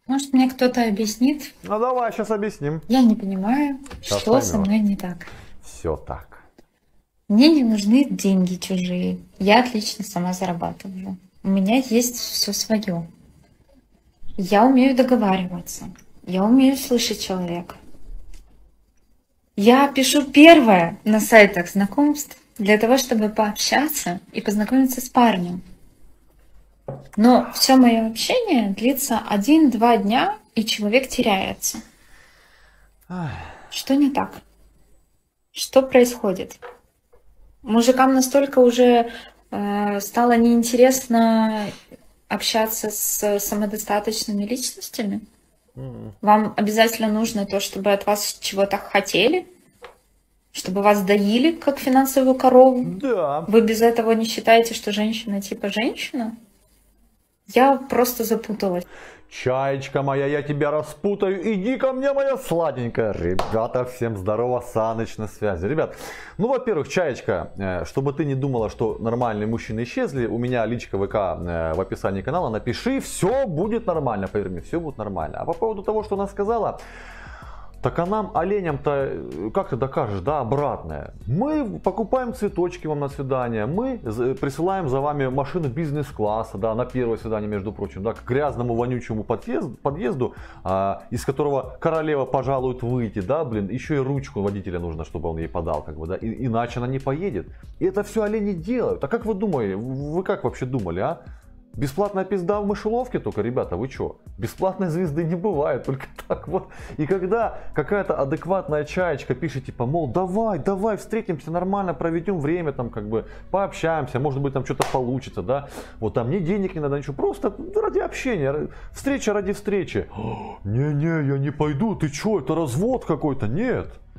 Может, мне кто-то объяснит? Ну давай, сейчас объясним. Я не понимаю, Сейчас что со поймешь. мной не так. Все так. Мне не нужны деньги чужие. Я отлично сама зарабатываю. У меня есть все свое. Я умею договариваться. Я умею слышать человека. Я пишу первое на сайтах знакомств для того, чтобы пообщаться и познакомиться с парнем. Но все мое общение длится 1-2 дня, и человек теряется. Что не так? Что происходит? Мужикам настолько уже стало неинтересно общаться с самодостаточными личностями? Вам обязательно нужно то, чтобы от вас чего-то хотели? Чтобы вас доили, как финансовую корову? Да. Вы без этого не считаете, что женщина типа женщина? Я просто запуталась. Чаечка моя, я тебя распутаю. Иди ко мне, моя сладенькая. Ребята, всем здорово, Саныч на связи. Ребят, ну, во-первых, Чаечка, чтобы ты не думала, что нормальные мужчины исчезли, у меня личка ВК в описании канала, напиши, все будет нормально, поверь мне, все будет нормально. А по поводу того, что она сказала, так а нам, оленям-то, как ты докажешь, да, обратное. Мы покупаем цветочки вам на свидание, мы присылаем за вами машину бизнес-класса, да, на первое свидание, между прочим, да, к грязному, вонючему подъезду, из которого королева пожалует выйти, да, блин, еще и ручку водителя нужно, чтобы он ей подал, как бы, да, иначе она не поедет. И это все олени делают. А как вы думаете, вы как вообще думали, а? Бесплатная пизда в мышеловке только, ребята, вы чё? Бесплатной звезды не бывает, только так вот. И когда какая-то адекватная чаечка пишет, типа, мол, давай, встретимся, нормально проведем время, там, как бы, пообщаемся, может быть, там что-то получится, да. Вот там ни денег не надо, ничего, просто ради общения, встреча ради встречи. Не-не, я не пойду, ты чё, это развод какой-то? Нет.